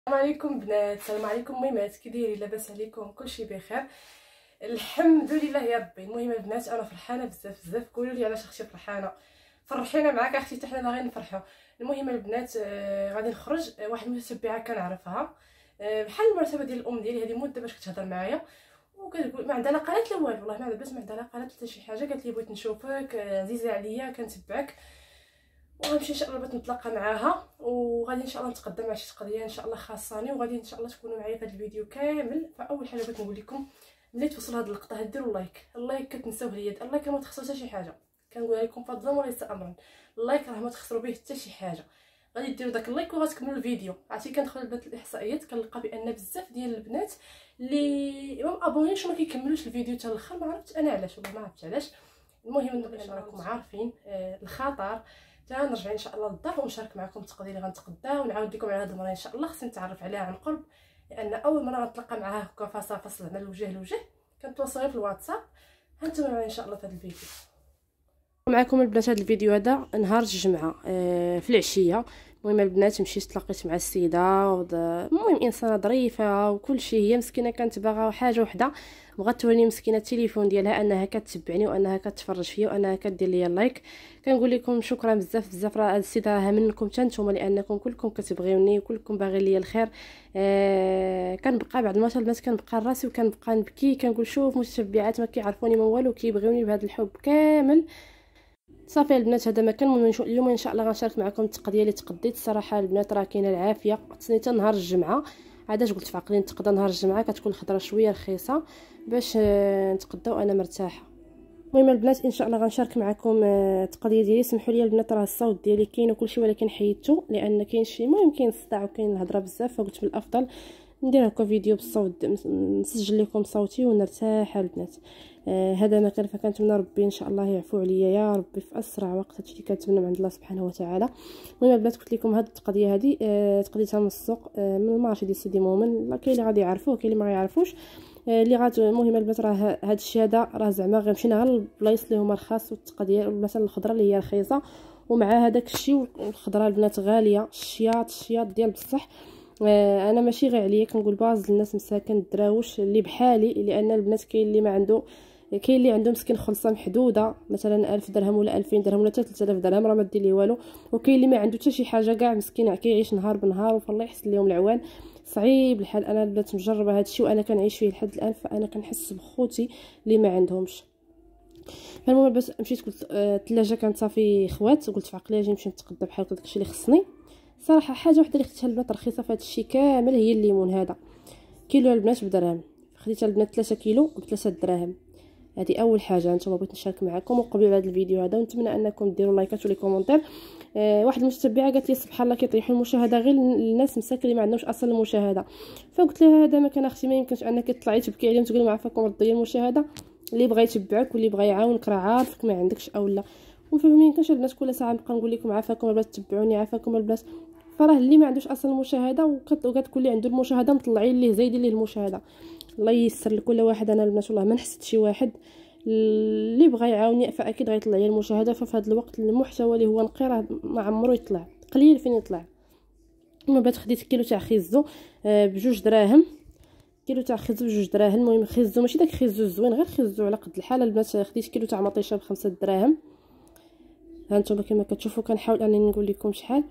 السلام عليكم بنات، السلام عليكم ميمات، كي دايرين؟ لاباس عليكم؟ كلشي بخير الحمد لله يا ربي. المهم البنات انا فرحانه بزاف بزاف. قولوا لي علاش اختي فرحانه؟ فرحينا معاك اختي حتى حنا باغيين نفرحوا. المهم البنات غادي نخرج. واحد المتتبعه كنعرفها بحال المرتبه ديال الام ديالي، هذه مده باش كتهضر معايا وكتقول ما عندها لا قالت لا والو، والله ما عندها بس ما عندها لا قالت حتى شي حاجه. قالت لي بغيت نشوفك عزيزه عليا كنتبعك، وغنمشي ان شاء الله باش نتلاقى معاها، وغادي ان شاء الله نتقدم مع شي قضيه ان شاء الله خاصاني، وغادي ان شاء الله تكونوا معايا في هذا الفيديو كامل. فاول حاجه بغيت نقول لكم ملي توصل هذه اللقطه ديروا لايك. اللايك كتنساوه اليد، اللايك ما تخسروا حتى شي حاجه، كنقولها لكم فضلا وليس امرا. اللايك راه ما تخسروا به حتى شي حاجه. غادي ديروا داك اللايك وغتكملوا الفيديو. عرفتي كندخل لبنات الاحصائيات كنلقى بان بزاف ديال البنات اللي ما ابونيش وما كيكملوش الفيديو حتى الاخر. ما عرفتش انا علاش، والله ما عرفتش علاش. المهم نقول ان راكم عارفين الخطر. نرجع ان شاء الله للدار ونشارك معكم التقضيه اللي غنتقداها، ونعاود لكم على هذه المره ان شاء الله. خصني نتعرف عليها عن قرب، لان اول مره غنتلاقى معاها هكا فاصا فاصل من الوجه لوجه. كنتواصل في الواتساب. هانتوما معايا ان شاء الله في هذا الفيديو. معكم البنات هذا الفيديو هذا نهار الجمعه في العشيه. المهم البنات مشيت تلاقيت مع السيده المهم انسانه ظريفه وكل شيء. هي مسكينه كانت باغا حاجه وحده، بغات توريني مسكينه التليفون ديالها انها كتتبعني وانها كتفرج فيا وانها كدير ليا لايك. كنقول لكم شكرا بزاف بزاف. راه هاد السيده راها منكم حتى نتوما، لانكم كلكم كتبغيوني وكلكم باغي ليا الخير. كنبقى بعد الماتش البنات كنبقى راسي وكنبقى نبكي، كنقول شوف متتبعات ما كيعرفوني ما والو كيبغيوني بهذا الحب كامل. صافي البنات هذا ما كان. اليوم ان شاء الله غنشارك معكم التقضيه اللي تقديت. الصراحه البنات راه كاينه العافيه. تسنيتها نهار الجمعه، عاداش قلت فعقلي نتقدى نهار الجمعه، كتكون الخضره شويه رخيصه باش نتقداو انا مرتاحه. المهم البنات ان شاء الله غنشارك معكم التقضيه ديالي. سمحوا لي البنات راه الصوت ديالي كاين وكلشي، ولكن حيدته لان كاين شي المهم كاين الصداع وكاين الهضره بزاف، فقلت من الافضل ندير هكا فيديو بالصوت، نسجل لكم صوتي ونرتاح البنات. هذا ما كان، فكنتمنى ربي ان شاء الله يعفو عليا يا ربي في اسرع وقت. هادشي اللي كنتمنى من عند الله سبحانه وتعالى. المهم البنات قلت لكم هاد القضيه هذه تقديتها من السوق من المارشي ديال سيدي مومن. كاين اللي غادي يعرفوه كاين اللي ما يعرفوش اللي المهم البنات راه هاد الشيء هذا راه زعما غنمشينا غير للبلايص اللي هما رخاص والتقضيه مثلا الخضره اللي هي رخيصه، ومع هذاك الشيء والخضره البنات غاليه. الشياط ديال بصح. انا ماشي غير عليا كنقول باز الناس مساكن الدراوش اللي بحالي، لان البنات كاين اللي ما عنده، كاين اللي عنده مسكين خلصه محدوده مثلا 1000 درهم ولا 2000 درهم ولا 3000 درهم راه ما دير ليه والو، وكاين اللي ما عنده حتى شي حاجه كاع مسكين كيعيش نهار بنهار فالله يحسن لهم العوان. صعيب الحال. انا البنات مجربه هذا الشيء وانا كنعيش فيه لحد الان، فانا كنحس بخوتي اللي ما عندهمش. فالمهم بس مشيت قلت الثلاجه كانت صافي خوات، قلت في عقلي اجي نمشي نتقدى بحال هكا داكشي اللي خصني. صراحه حاجه وحده اللي خديتها البنات رخيصه في هذا الشيء كامل هي الليمون هذا. كيلو البنات بدرهم، خديتها البنات 3 كيلو ب3 دراهم. هذه اول حاجه نتوما بغيت نشارك معكم. وقبل هذا الفيديو هذا ونتمنى انكم ديروا لايكات ولي كومونتير. واحد المتتبعه قالت لي سبحان الله كيطيحوا المشاهده غير للناس مساكن اللي ما عندهمش اصلا المشاهده. فقلت لها هذا ما كان اختي، ما يمكنش انك تطلعي تبكي عليهم تقولي ما عافاكم ردي المشاهده. اللي بغى يتبعك واللي بغى يعاونك راه عارفك ما عندكش اولا. وفما يمكنش البنات كل ساعه نبقى نقول لكم عافاكم البنات تتبعوني عافاكم البنات. فراه اللي ما عندوش اصلا المشاهده وكتقول لي عنده المشاهده مطلعين ليه زايدين ليه المشاهده. الله ييسر لكل واحد. انا البنات والله ما نحسد شي واحد اللي بغى يعاوني فاكيد غيطلع لي المشاهده. ففي هذا الوقت المحتوى اللي هو نقي راه ما عمرو يطلع، قليل فين يطلع. المهم بات خديت كيلو تاع خيزو بجوج دراهم. كيلو تاع خيزو بجوج دراهم. المهم خيزو ماشي داك خيزو الزوين، غير خيزو على قد الحال البنات. خديت كيلو تاع مطيشه ب5 دراهم. ها نتوما كما كتشوفوا كنحاول انني نقول لكم شحال.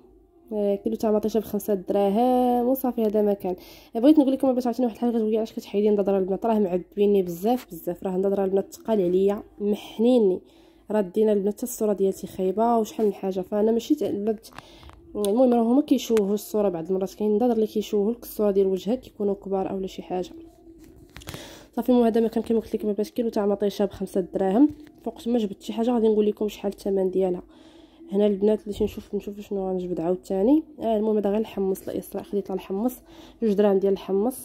كيلو تاع مطيشه ب5 دراهم وصافي. هذا ما كان. بغيت نقول لكم باش عرفتوني واحد الحاجه كتقولي علاش كتحيدي نضره البنات. راه معذبيني بزاف بزاف، راه نضره البنات ثقال عليا محنيني. راه دينا البنات حتى الصوره ديالتي خايبه وشحال من حاجه. فانا ماشي البنات المهم راه هما كيشوهوا الصوره بعض المرات. كاين نضر اللي كيشوهوا لك الصوره ديال وجهك كيكونوا كبار اولا شي حاجه. صافي المهم هذا ما كان كما قلت لكم باش كيلو تاع مطيشه ب5 دراهم. فوقت ما جبت شي حاجه غادي نقول لكم شحال الثمن ديالها. هنا البنات اللي نشوف شنو غنجبد عاوتاني. المهم هذا غير الحمص الاسراء، خديت الحمص 2 دراهم ديال الحمص.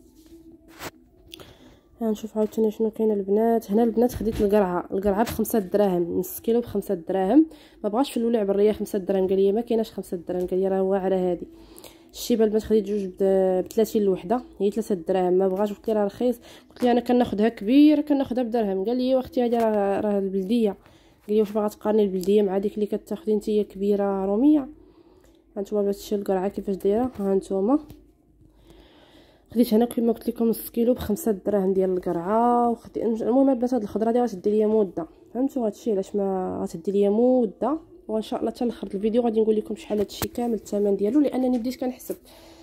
نشوف عاوتاني شنو كاين البنات. هنا البنات خديت القرعه ب5 دراهم، نص كيلو ب5 دراهم. ما بغاش في الولع بريه 5 دراهم، قال لي ما كايناش 5 دراهم، قال لي راه واعره هذه. الشيبه البنات خديت جوج ب30 الوحده، هي 3 دراهم. ما بغاش، قلت لي راه رخيص. قلت لي انا كناخذها كبيره كناخذها بدرهم. قال لي واختي هذه راه البلديه. قال لي واش باغا تقارني البلديه مع ديك اللي كتاخذي نتيا كبيره روميه؟ هانتوما باش تشوفوا القرعه كيفاش دايره. هانتوما خديت هنا كما قلت لكم نص كيلو ب5 دراهم ديال القرعه. المهم البنات هاد الخضره هادي غتدي ليا مده، فهمتوا هادشي علاش ما غتدي ليا مده. وان شاء الله حتى لاخر الفيديو غادي نقول لكم شحال هادشي كامل الثمن ديالو، لانني بديت كنحسب.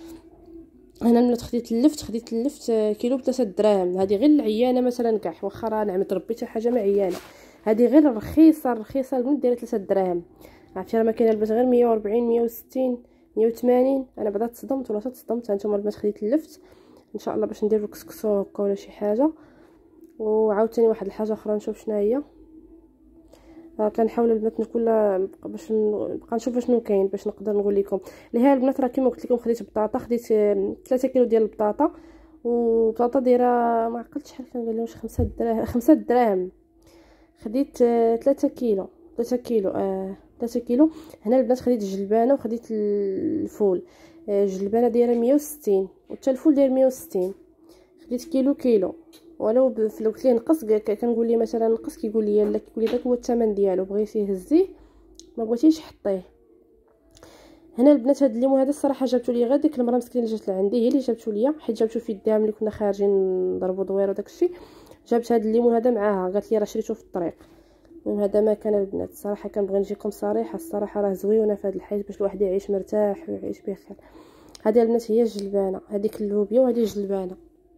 انا ملي خديت اللفت كيلو ب3 دراهم. هذه غير العيانه مثلا كاع، واخا راه نعمه ربي حتى حاجه ما عيانه، هذه غير رخيصه من دايره 3 دراهم. عرفتي راه ما كاينه البنات غير 140 160 180. انا بعدا تصدمت ولا تصدمت. هانتوما البنات خديت اللفت ان شاء الله باش ندير كسكسو هكا ولا شي حاجه. وعاوتاني واحد الحاجه اخرى نشوف شنو هي. كنحاول البنات كل باش نبقى نشوف شنو كاين باش نقدر نقول لكم. لهي البنات راه كما قلت لكم خديت بطاطا، خديت 3 كيلو ديال البطاطا. وبطاطا دايره ما عقلتش شحال كنقول لهم 5 دراهم. خديت 3 كيلو 3 كيلو. هنا البنات خديت الجلبانه وخديت الفول. الجلبانه دايره 160 وحتى الفول داير 160. خديت كيلو ولو لو قلت ليه نقص كنقول ليه مثلا نقص كيقول لي لا، كيقول لي داك هو الثمن ديالو، بغيتيه هزيه ما بغيتيش حطيه. هنا البنات هاد الليمون هذا الصراحه جابتو لي غير ديك المراه مسكينه اللي جات لعندي، هي اللي جابتو لي، حيت جابتو في يدها ملي كنا خارجين نضربوا دوير وداك الشيء. جابت هاد الليمون هذا معاها، قالت لي راه شريته في الطريق. المهم هذا ما كان البنات الصراحه كنبغي نجيكم صريحه، الصراحه راه زويونه في هذا الحياه باش الواحد يعيش مرتاح ويعيش بخير. هذه البنات هي الجلبانه، هذيك اللوبيا وهذه الجلبانه.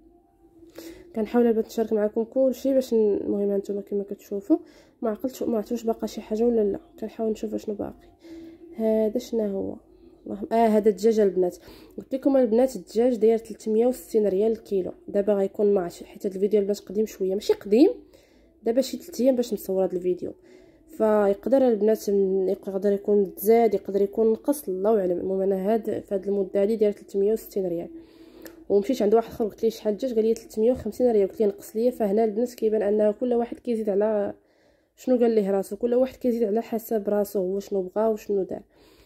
كنحاول البنات نشارك معكم كلشي باش المهم هانتوما كما كتشوفوا. ما عرفتش باقا شي حاجه ولا لا، كنحاول نشوف شنو باقي. هذا شنو هو؟ هذا الدجاج البنات. قلت لكم البنات الدجاج داير 360 ريال الكيلو. دابا غيكون ماتش حيت هذا الفيديو البنات قديم شويه، ماشي قديم، دابا شي 3 ايام باش نصور هذا الفيديو. فيقدر البنات يقدر يكون تزاد يقدر يكون نقص، الله اعلم. المهم انا في هذه المده هذه داير 360 ريال. ومشيت عند واحد اخر قلت ليه شحال الدجاج، قال لي 350 ريال. قلت ليه نقص ليا. فهنا البنات كيبان ان كل واحد كيزيد على شنو قال ليه راسو، كل واحد كيزيد على حسب راسو هو شنو بغا وشنو دار.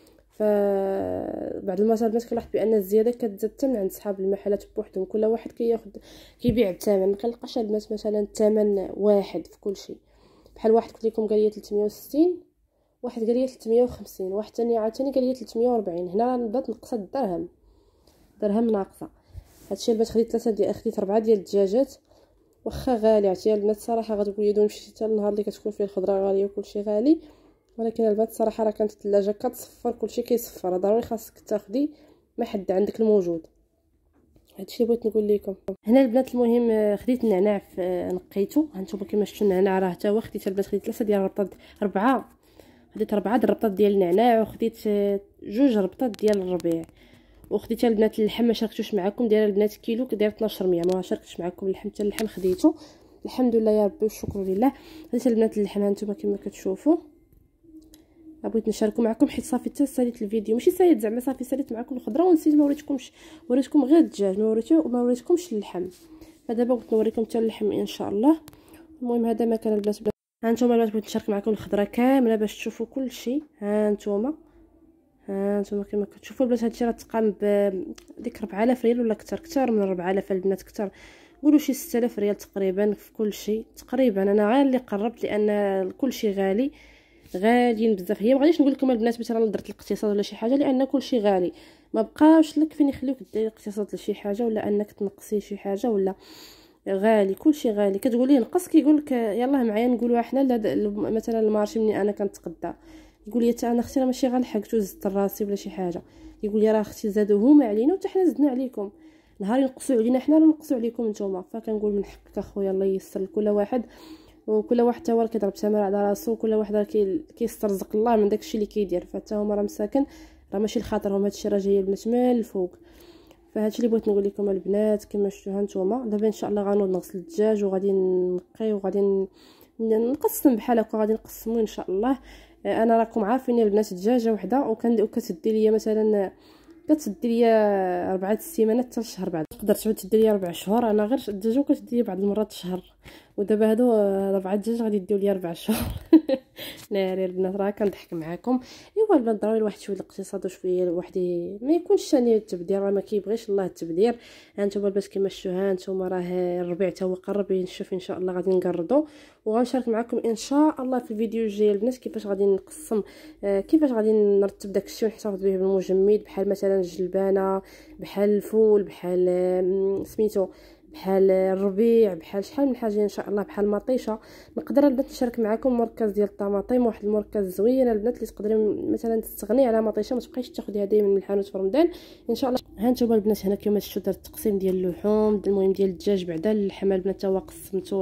فبعد المرات البنات كنلاحظ بان الزياده كتزاد حتى من عند صحاب المحلات بوحدهم، كل واحد كيبيع بالثمن. ما كنلقاش البنات مثلا الثمن واحد في كل شيء. بحال واحد قلت لكم قال لي 360، واحد قال لي 350، واحد ثاني عاوتاني قال لي 340. هنا بدات نقصت درهم ناقصه. هادشي البنات خديت 4 ديال الدجاجات. واخا غالي عرفتي البنات الصراحه غتقولي دابا مشيتي حتى النهار اللي كتكون فيه الخضره غاليه وكلشي غالي، ولكن البنات الصراحه راه كانت الثلاجه كتصفر كلشي كيصفر، ضروري خاصك تاخدي ما حد عندك الموجود. هادشي بغيت نقول لكم. هنا البنات المهم خديت النعناع نقيته. هانتوما كما شفتوا النعناع راه حتى هو خديت البنات، خديت 3 ديال الربطات، 4 خديت 4 د الربطات ديال النعناع، وخديت 2 ربطات ديال الربيع. وخديت البنات اللحم ما شاركتوش معكم، دايره البنات كيلو داير 1200. ما شاركتش معكم اللحم، حتى اللحم خديته الحمد لله يا ربي والشكر لله. خديت البنات اللحم هانتوما كما كتشوفوا. بغيت نشاركو معكم حيت صافي حتى ساليت الفيديو، ماشي ساليت زعما صافي ساليت معكم الخضره ونسيت ما وريتكمش. وريتكم غير الدجاج، ما وريتكمش اللحم. فدابا بغيت نوريكم حتى اللحم ان شاء الله. المهم هذا ما كان البنات. هانتوما البنات بغيت نشارك معكم الخضره كامله باش تشوفوا كلشي. هانتوما كما كتشوفوا البنات هادشي راه تقام بديك 4000 ريال ولا كثر من 4000 البنات، كثر قولوا شي 6000 ريال تقريبا في كل شيء تقريبا. انا غير اللي قربت لان كل شيء غاليين بزاف. هي ما غاديش نقول لكم البنات مثلا درت الاقتصاد ولا شي حاجه، لان كل شيء غالي، ما بقاوش لك فين يخليوك ديري الاقتصاد لشي حاجه ولا انك تنقصي شي حاجه ولا غالي. كل شيء غالي. كتقولي نقص كيقول لك يلاه معايا نقولوا حنا مثلا المارشي مني انا كنتقدى، يقول لي حتى انا اختي راه ماشي غير لحقتو زدت راسي ولا شي حاجه، يقول لي راه اختي زادوا هما علينا وحتى حنا زدنا عليكم، نهار ينقصوا علينا حنا راه نقصوا عليكم نتوما. فكنقول من حقك اخويا الله ييسر لكل واحد، وكل واحد حتى هو كيضرب تمر على راسو، كل واحد راه كيسترزق الله من داكشي اللي كيدير. فحتى هما راه مساكن، راه ماشي لخاطرهم هادشي، راه جاي البنات من الفوق. فهادشي اللي بغيت نقول لكم البنات كما شفتوا هانتوما. دابا ان شاء الله غنوض نغسل الدجاج وغادي نقي وغادي نقسم بحال هكا، غادي نقسمو ان شاء الله. انا راكم عارفين البنات دجاجه وحده وكتدي ليا مثلا كتدي ليا 4 سيمانات حتى لشهر، بعد تقدر تعود تدي ليا 4 شهور. انا غير الدجاجه كتدي ليا بعض المرات شهر، ودابا هادو 4 دجاج غادي يديو ليا 4 شهور ناري البنات راه كنضحك معاكم. ايوا البنات ضروري الواحد شويه الاقتصاد وشويه الواحد ما يكونش ثاني التبذير، راه ما كيبغيش الله التبذير. هانتوما البنات كما شفتوا هانتوما راه الربيع تا هو قرب ينشف ان شاء الله، غادي نقرضوا وغنشارك معكم ان شاء الله في الفيديو الجاي البنات كيفاش غادي نقسم، كيفاش غادي نرتب داك الشيء ونحتفظ به بالمجمد، بحال مثلا الجلبانه، بحال الفول، بحال سميتو بحال الربيع، بحال شحال من حاجه ان شاء الله، بحال مطيشه. نقدر البنات نشارك معكم مركز ديال الطماطم، واحد المركز زوين البنات اللي تقدري مثلا تستغني على مطيشه، ما تبقايش تاخذيها دائما من الحانوت في رمضان ان شاء الله. ها نتوما البنات هنا كما شفتوا درت التقسيم ديال اللحوم، المهم ديال الدجاج بعدا اللحم البنات تا هو قسمته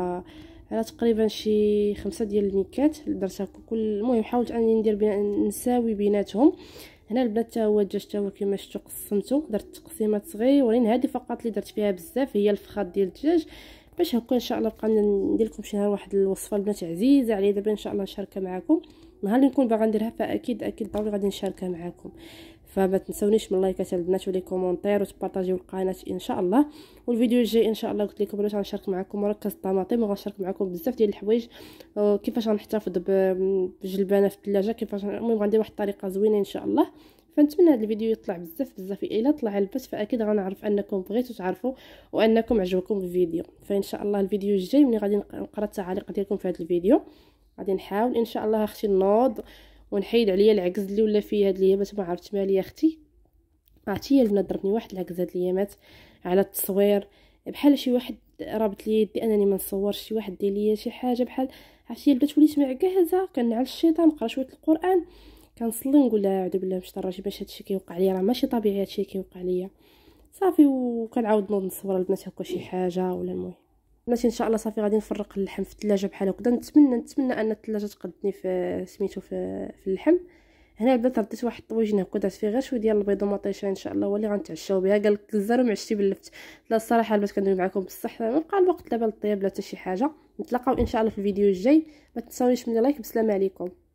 على تقريبا شي 5 ديال الميكات درتها كل. المهم حاولت انني ندير نساوي بيناتهم. هنا البنات تا هو الدجاج تا هو كما شفتوا قسمته، درت تقسيمات صغيورين. هذه فقط اللي درت فيها بزاف هي الفخاد ديال الدجاج، باش هكا ان شاء الله بقى ندير لكم شي نهار واحد الوصفه البنات عزيزه عليا دابا ان شاء الله نشاركها معكم. نهار اللي نكون باغا نديرها فاكيد ضروري غادي نشاركها معكم. فما تنسونيش من لايكات البنات ولي كومونتير وتبارطاجيو القناه ان شاء الله. والفيديو الجاي ان شاء الله قلت لكم بلاش غنشارك معكم مركز الطماطم، وغنشارك معكم بزاف ديال الحوايج كيفاش غنحتفظ بجلبانه في الثلاجه، كيفاش المهم غندير واحد الطريقه زوينه ان شاء الله. فنتمنى هذا الفيديو يطلع بزاف الا طلع البث فاكيد غنعرف انكم بغيتوا تعرفوا وانكم عجبكم الفيديو. فان شاء الله الفيديو الجاي ملي غادي نقرا التعاليق ديالكم في هذا الفيديو غادي نحاول ان شاء الله اختي نوض ونحيد عليا العكز اللي ولا فيه هاد الايامات. ما عرفت مالي اختي، عرفتي البنات ضربني واحد العكز هاد الايامات على التصوير، بحال شي واحد رابط لي يدي انني ما نصورش، شي واحد دير ليا شي حاجه بحال عرفتي البنات. وليت معكازه كنعل الشيطان نقرا شويه القران كنصلي نقول لا اعوذ بالله من الشيطان الرجيم، باش هادشي كيوقع ليا راه ماشي طبيعي هادشي كيوقع ليا صافي. وكنعاود نوض نصور البنات هكا شي حاجه ولا المهم البنات ان شاء الله صافي غادي نفرق اللحم في الثلاجه بحال هكذا. نتمنى ان الثلاجه تقدني في سميتو في اللحم. هنا البنات رديت واحد الطويجين هكا درت فيه غير شويه ديال البيض ومطيشه ان شاء الله، هو اللي غنتعشاو بها. قال لك الزر ومعشتي باللفت. لا الصراحه البنات كندوي معكم بصح ما بقى الوقت دابا للطياب لا حتى شي حاجه. نتلاقاو ان شاء الله في الفيديو الجاي. ما تنساونيش من لايك. بسلام عليكم.